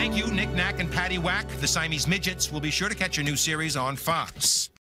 Thank you, Nick Nack and Patty Whack. The Siamese Midgets will be sure to catch your new series on Fox.